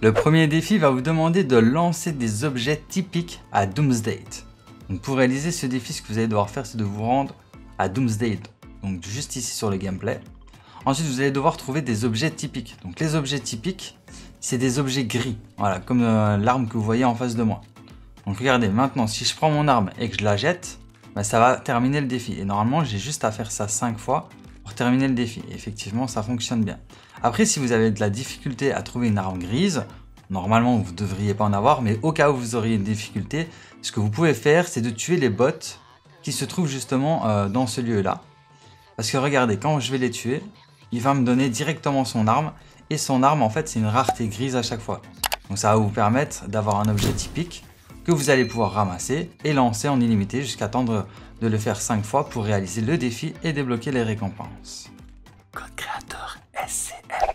Le premier défi va vous demander de lancer des objets typiques à Doomsday. Donc pour réaliser ce défi, ce que vous allez devoir faire, c'est de vous rendre à Doomsday, donc juste ici sur le gameplay. Ensuite, vous allez devoir trouver des objets typiques. Donc les objets typiques, c'est des objets gris, voilà, comme l'arme que vous voyez en face de moi. Donc regardez, maintenant, si je prends mon arme et que je la jette, bah, ça va terminer le défi. Et normalement, j'ai juste à faire ça 5 fois pour terminer le défi. Et effectivement, ça fonctionne bien. Après, si vous avez de la difficulté à trouver une arme grise, normalement, vous ne devriez pas en avoir, mais au cas où vous auriez une difficulté, ce que vous pouvez faire, c'est de tuer les bots qui se trouvent justement dans ce lieu-là. Parce que regardez, quand je vais les tuer, il va me donner directement son arme. Et son arme, en fait, c'est une rareté grise à chaque fois. Donc ça va vous permettre d'avoir un objet typique que vous allez pouvoir ramasser et lancer en illimité jusqu'à attendre de le faire 5 fois pour réaliser le défi et débloquer les récompenses. Code créateur SCM.